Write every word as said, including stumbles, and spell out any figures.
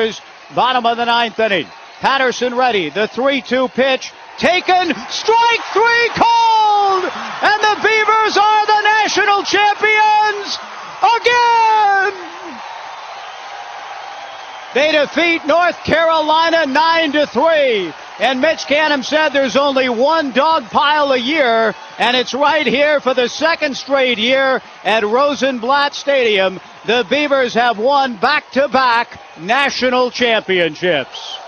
Beavers. Bottom of the ninth inning. Patterson ready. The three two pitch. Taken. Strike three called. And the Beavers are the national champions again. They defeat North Carolina nine to three. And Mitch Canham said there's only one dog pile a year, and it's right here for the second straight year at Rosenblatt Stadium. The Beavers have won back-to-back national championships.